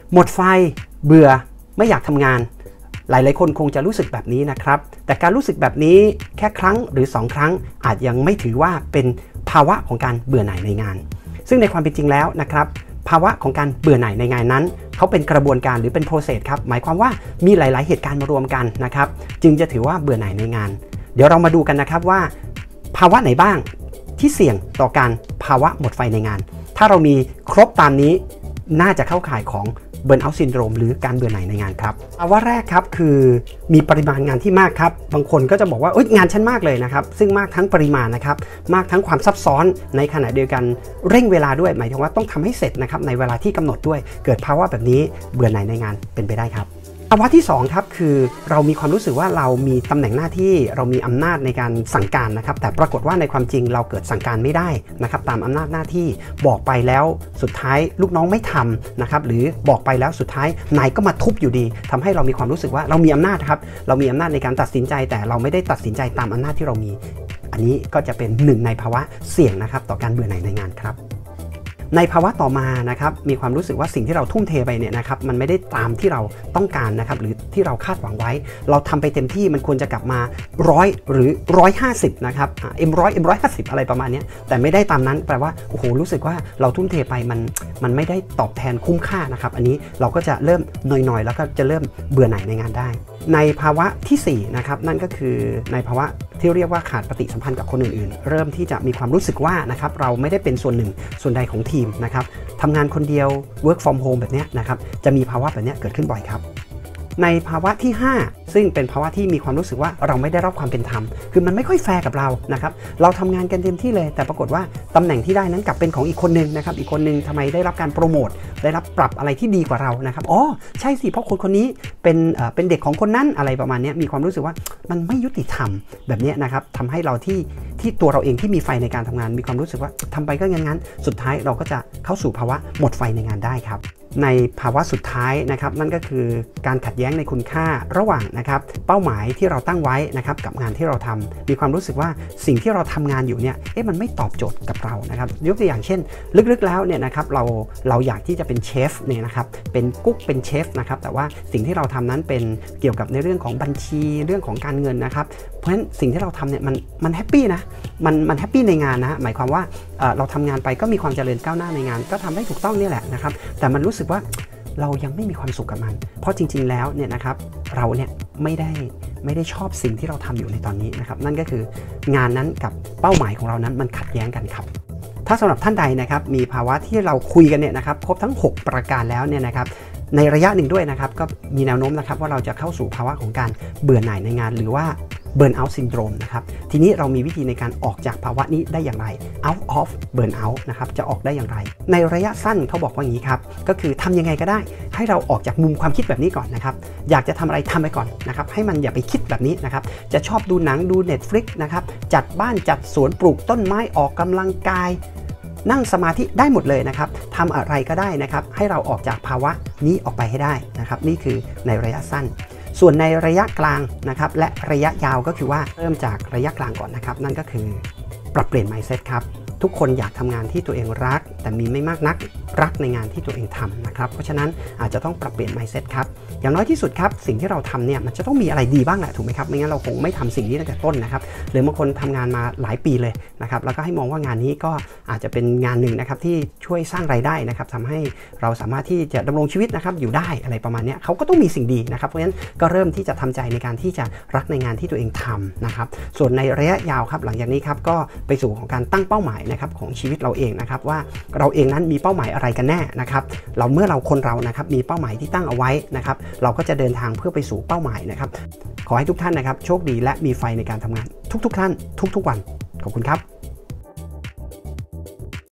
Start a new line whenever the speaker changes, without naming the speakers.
หมดไฟเบื่อไม่อยากทำงานหลายๆคนคงจะรู้สึกแบบนี้นะครับแต่การรู้สึกแบบนี้แค่ครั้งหรือ2ครั้งอาจยังไม่ถือว่าเป็นภาวะของการเบื่อหน่ายในงานซึ่งในความเป็นจริงแล้วนะครับภาวะของการเบื่อหน่ายในงานนั้นเขาเป็นกระบวนการหรือเป็น process ครับหมายความว่ามีหลายๆเหตุการณ์มารวมกันนะครับจึงจะถือว่าเบื่อหน่ายในงานเดี๋ยวเรามาดูกันนะครับว่าภาวะไหนบ้างที่เสี่ยงต่อการภาวะหมดไฟในงานถ้าเรามีครบตามนี้น่าจะเข้าข่ายของเบิร์นเอาท์ซินโดรมหรือการเบื่อหน่ายในงานครับภาวะแรกครับคือมีปริมาณงานที่มากครับบางคนก็จะบอกว่างานฉันมากเลยนะครับซึ่งมากทั้งปริมาณนะครับมากทั้งความซับซ้อนในขณะเดียวกันเร่งเวลาด้วยหมายถึงว่าต้องทำให้เสร็จนะครับในเวลาที่กำหนดด้วยเกิดภาวะแบบนี้เบื่อหน่ายในงานเป็นไปได้ครับภาวะที่2ครับคือเรามีความรู้สึกว่าเรามีตำแหน่งหน้าที่เรามีอำนาจในการสั่งการนะครับแต่ปรากฏว่าในความจริงเราเกิดสั่งการไม่ได้นะครับตามอำนาจหน้าที่บอกไปแล้วสุดท้ายลูกน้องไม่ทำนะครับหรือบอกไปแล้วสุดท้ายนายก็มาทุบอยู่ดีทำให้เรามีความรู้สึกว่าเรามีอำนาจครับเรามีอำนาจในการตัดสินใจแต่เราไม่ได้ตัดสินใจตามอำนาจที่เรามีอันนี้ก็จะเป็นหนึ่งในภาวะเสี่ยงนะครับต่อการเบื่อหน่ายในงานครับในภาวะต่อมานะครับมีความรู้สึกว่าสิ่งที่เราทุ่มเทไปเนี่ยนะครับมันไม่ได้ตามที่เราต้องการนะครับหรือที่เราคาดหวังไว้เราทำไปเต็มที่มันควรจะกลับมา100หรือ150นะครับM100 M150อะไรประมาณนี้แต่ไม่ได้ตามนั้นแปลว่าโอ้โหรู้สึกว่าเราทุ่มเทไปมันไม่ได้ตอบแทนคุ้มค่านะครับอันนี้เราก็จะเริ่มหน่อยๆแล้วก็จะเริ่มเบื่อหน่ายในงานได้ในภาวะที่4นะครับนั่นก็คือในภาวะที่เรียกว่าขาดปฏิสัมพันธ์กับคนอื่นๆเริ่มที่จะมีความรู้สึกว่านะครับเราไม่ได้เป็นส่วนหนึ่งส่วนใดของทีมนะครับทำงานคนเดียว work from home แบบนี้นะครับจะมีภาวะแบบนี้เกิดขึ้นบ่อยครับในภาวะที่5ซึ่งเป็นภาวะที่มีความรู้สึกว่าเราไม่ได้รับความเป็นธรรมคือมันไม่ค่อยแฟร์กับเรานะครับเราทำงานกันเต็มที่เลยแต่ปรากฏว่าตำแหน่งที่ได้นั้นกลับเป็นของอีกคนนึงนะครับอีกคนนึงทำไมได้รับการโปรโมทได้รับปรับอะไรที่ดีกว่าเรานะครับอ๋อใช่สิเพราะคนนี้เป็นเด็กของคนนั้นอะไรประมาณนี้มีความรู้สึกว่ามันไม่ยุติธรรมแบบนี้นะครับทำให้เราที่ตัวเราเองที่มีไฟในการทำงานมีความรู้สึกว่าทำไปก็งั้นสุดท้ายเราก็จะเข้าสู่ภาวะหมดไฟในงานได้ครับในภาวะสุดท้ายนะครับนั่นก็คือการขัดแย้งในคุณค่าระหว่างนะครับเป้าหมายที่เราตั้งไว้นะครับกับงานที่เราทำมีความรู้สึกว่าสิ่งที่เราทำงานอยู่เนี่ยมันไม่ตอบโจทย์กับเรานะครับยกตัวอย่างเช่นลึกๆแล้วเนี่ยนะครับเราอยากที่จะเป็นเชฟเนี่ยนะครับเป็นกุ๊กเป็นเชฟนะครับแต่ว่าสิ่งที่เราทำนั้นเป็นเกี่ยวกับในเรื่องของบัญชีเรื่องของการเงินนะครับเพราะฉะนั้นสิ่งที่เราทำเนี่ยมันแฮปปี้นะมันแฮปปี้ในงานนะหมายความว่าเราทำงานไปก็มีความเจริญก้าวหน้าในงานก็ทำได้ถูกต้องนี่แหละนะครับแต่มันรู้สึกว่าเรายังไม่มีความสุขกับมันเพราะจริงๆแล้วเนี่ยนะครับเราเนี่ยไม่ได้ชอบสิ่งที่เราทำอยู่ในตอนนี้นะครับนั่นก็คืองานนั้นกับเป้าหมายของเรานั้นมันขัดแย้งกันครับถ้าสำหรับท่านใดนะครับมีภาวะที่เราคุยกันเนี่ยนะครับครบทั้ง6ประการแล้วเนี่ยนะครับในระยะหนึ่งด้วยนะครับก็มีแนวโน้มนะครับว่าเราจะเข้าสู่ภาวะของการเบื่อหน่ายในงานหรือว่าburn out syndrome นะครับทีนี้เรามีวิธีในการออกจากภาวะนี้ได้อย่างไร out of burn out นะครับจะออกได้อย่างไรในระยะสั้นเขาบอกว่าอย่างนี้ครับก็คือทำยังไงก็ได้ให้เราออกจากมุมความคิดแบบนี้ก่อนนะครับอยากจะทำอะไรทำไปก่อนนะครับให้มันอย่าไปคิดแบบนี้นะครับจะชอบดูหนังดู Netflix นะครับจัดบ้านจัดสวนปลูกต้นไม้ออกกำลังกายนั่งสมาธิได้หมดเลยนะครับทำอะไรก็ได้นะครับให้เราออกจากภาวะนี้ออกไปให้ได้นะครับนี่คือในระยะสั้นส่วนในระยะกลางนะครับและระยะยาวก็คือว่าเริ่มจากระยะกลางก่อนนะครับนั่นก็คือปรับเปลี่ยน mindset ครับทุกคนอยากทำงานที่ตัวเองรักแต่มีไม่มากนักรักในงานที่ตัวเองทำนะครับเพราะฉะนั้นอาจจะต้องปรับเปลี่ยน mindset ครับอย่างน้อยที่สุดครับสิ่งที่เราทำเนี่ยมันจะต้องมีอะไรดีบ้างแหละถูกไหมครับไม่งั้นเราคงไม่ทำสิ่งนี้ตั้งแต่ต้นนะครับหรือบางคนทำงานมาหลายปีเลยนะครับแล้วก็ให้มองว่างานนี้ก็อาจจะเป็นงานหนึ่งนะครับที่ช่วยสร้างรายได้นะครับทำให้เราสามารถที่จะดำรงชีวิตนะครับอยู่ได้อะไรประมาณนี้เขาก็ต้องมีสิ่งดีนะครับเพราะฉะนั้นก็เริ่มที่จะทำใจในการที่จะรักในงานที่ตัวเองทำนะครับส่วนในระยะยาวครับหลังจากนี้ครับก็ไปสู่ของการตั้งเป้าหมายนะครับของชีวิตเราเองนะครับว่าเราเองนั้นมีเป้าหมายอะไรกันแน่นะครับเมื่อคนเรานะครับมีเป้าหมายที่ตั้งเอาไว้นะครับเราก็จะเดินทางเพื่อไปสู่เป้าหมายนะครับขอให้ทุกท่านนะครับโชคดีและมีไฟในการทำงานทุกๆท่านทุกๆวันขอบคุณครับ